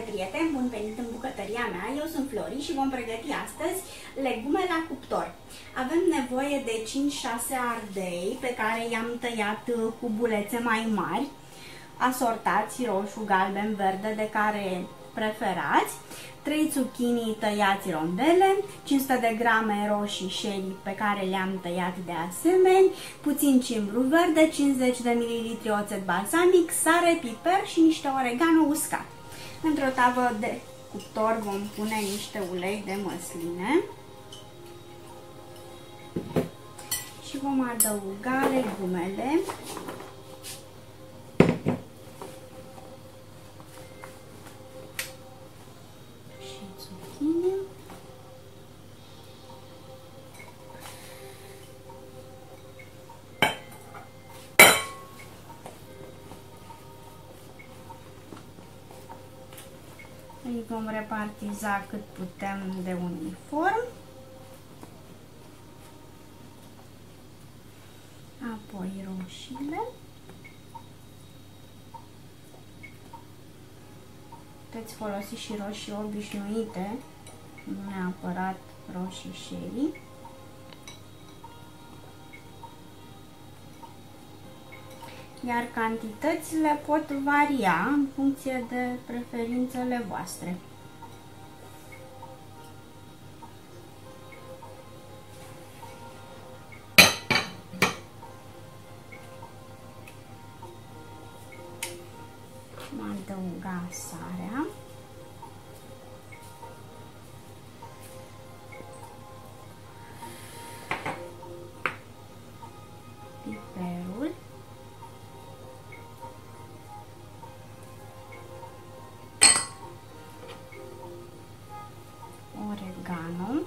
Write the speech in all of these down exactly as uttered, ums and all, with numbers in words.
prieteni, bun venit în bucătăria mea, eu sunt Flori și vom pregăti astăzi legume la cuptor. Avem nevoie de cinci șase ardei pe care i-am tăiat cu bulețe mai mari, asortați roșu, galben, verde, de care preferați, trei zucchini tăiați rondele, cinci sute de grame roșii sherry pe care le-am tăiat de asemenea, puțin cimbru verde, cincizeci de mililitri oțet balsamic, sare, piper și niște oregano uscat. Într-o tavă de cuptor vom pune niște ulei de măsline și vom adăuga legumele. Îi vom repartiza cât putem de uniform. Apoi roșiile. Puteți folosi și roșii obișnuite, nu neapărat roșii sherry. Iar cantitățile pot varia în funcție de preferințele voastre. Vom adăuga sarea. Piperul. Oregano,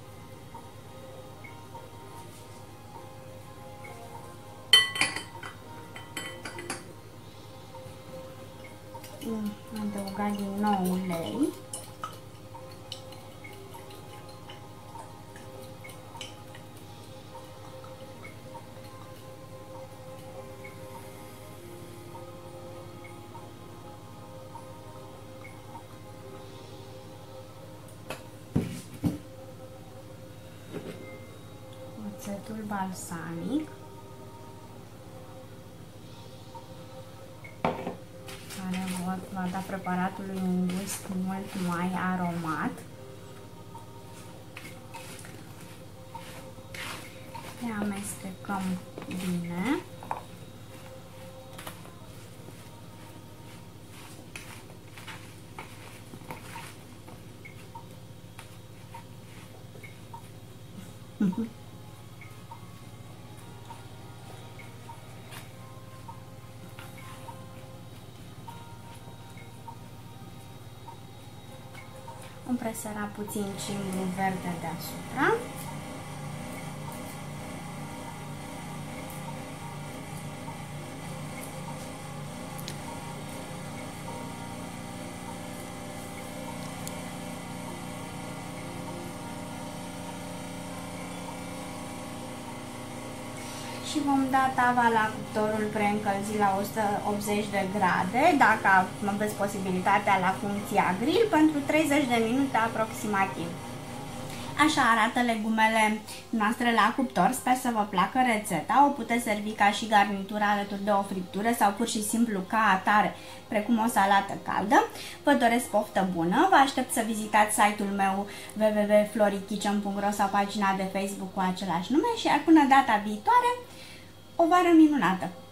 adăugat din nou ulei, oțetul balsamic, care va da preparatului un gust mult mai aromat. Le amestecăm bine. Vom presăra puțin cimbru verde deasupra. Și vom da tava la cuptorul preîncălzit la o sută optzeci de grade, dacă aveți posibilitatea la funcția grill, pentru treizeci de minute aproximativ. Așa arată legumele noastre la cuptor, sper să vă placă rețeta, o puteți servi ca și garnitură alături de o friptură sau pur și simplu ca atare, precum o salată caldă. Vă doresc poftă bună, vă aștept să vizitați site-ul meu w w w punct florikitchen punct ro sau pagina de Facebook cu același nume și iar până data viitoare, o vară minunată!